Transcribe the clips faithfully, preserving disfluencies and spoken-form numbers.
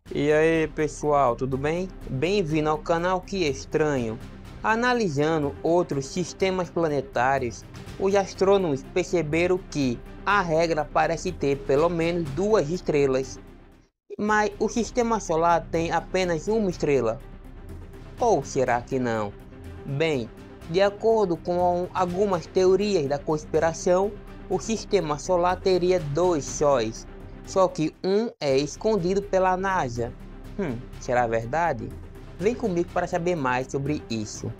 E aí pessoal, tudo bem? Bem-vindo ao canal Que Estranho. Analisando outros sistemas planetários, os astrônomos perceberam que a regra parece ter pelo menos duas estrelas, mas o sistema solar tem apenas uma estrela. Ou será que não? Bem, de acordo com algumas teorias da conspiração, o sistema solar teria dois sóis, só que um é escondido pela NASA. Hum, será verdade? Vem comigo para saber mais sobre isso.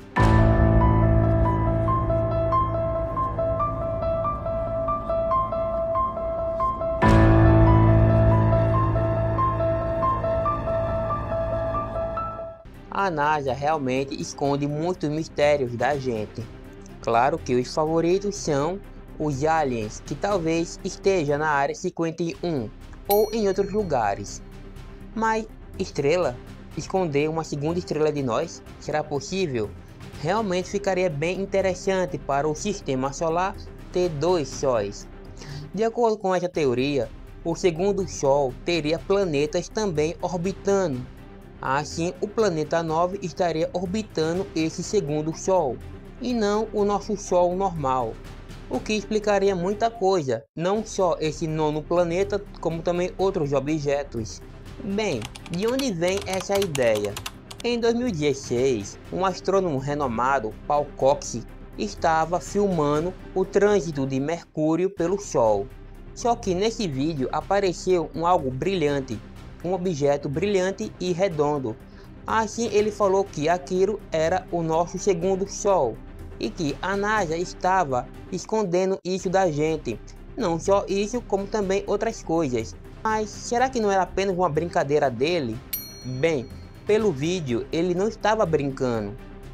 A NASA realmente esconde muitos mistérios da gente. Claro que os favoritos são os aliens, que talvez esteja na área cinquenta e um ou em outros lugares. Mas estrela? Esconder uma segunda estrela de nós? Será possível? Realmente ficaria bem interessante para o sistema solar ter dois sóis. De acordo com essa teoria, o segundo Sol teria planetas também orbitando. Assim, o planeta nove estaria orbitando esse segundo Sol, e não o nosso Sol normal, o que explicaria muita coisa, não só esse nono planeta, como também outros objetos. Bem, de onde vem essa ideia? Em dois mil e dezesseis, um astrônomo renomado, Paul Cox, estava filmando o trânsito de Mercúrio pelo Sol. Só que nesse vídeo apareceu um algo brilhante, um objeto brilhante e redondo. Assim ele falou que aquilo era o nosso segundo Sol e que a NASA estava escondendo isso da gente. Não só isso, como também outras coisas. Mas será que não era apenas uma brincadeira dele? Bem, pelo vídeo ele não estava brincando.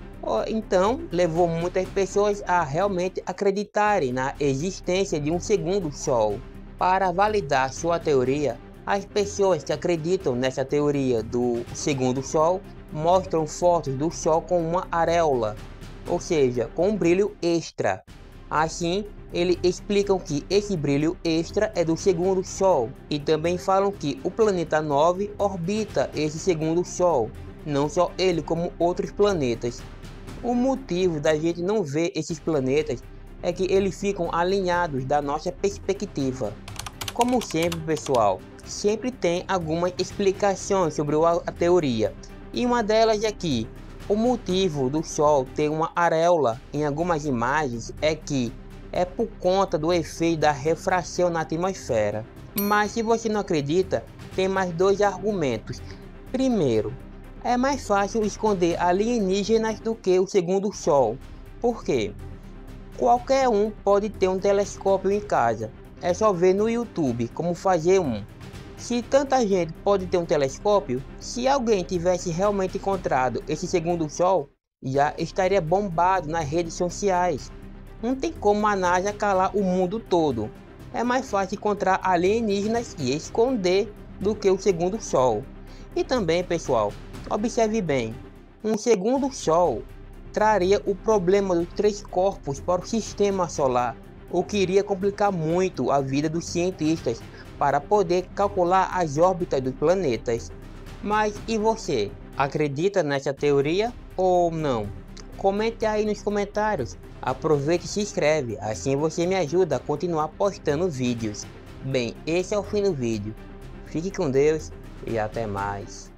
Então levou muitas pessoas a realmente acreditarem na existência de um segundo Sol. Para validar sua teoria, as pessoas que acreditam nessa teoria do segundo Sol mostram fotos do Sol com uma areola, ou seja, com um brilho extra. Assim, eles explicam que esse brilho extra é do segundo Sol e também falam que o planeta nove orbita esse segundo Sol, não só ele como outros planetas. O motivo da gente não ver esses planetas é que eles ficam alinhados da nossa perspectiva. Como sempre, pessoal, sempre tem algumas explicações sobre a teoria, e uma delas é que o motivo do Sol ter uma areola em algumas imagens é que é por conta do efeito da refração na atmosfera. Mas se você não acredita, tem mais dois argumentos. Primeiro, é mais fácil esconder alienígenas do que o segundo Sol. Por quê? Qualquer um pode ter um telescópio em casa. É só ver no YouTube como fazer um. Se tanta gente pode ter um telescópio, se alguém tivesse realmente encontrado esse segundo Sol, já estaria bombado nas redes sociais. Não tem como a NASA calar o mundo todo. É mais fácil encontrar alienígenas e esconder do que o segundo Sol. E também, pessoal, observe bem, um segundo Sol traria o problema dos três corpos para o sistema solar, o que iria complicar muito a vida dos cientistas para poder calcular as órbitas dos planetas. Mas e você? Acredita nessa teoria ou não? Comente aí nos comentários. Aproveite e se inscreve, assim você me ajuda a continuar postando vídeos. Bem, esse é o fim do vídeo. Fique com Deus e até mais.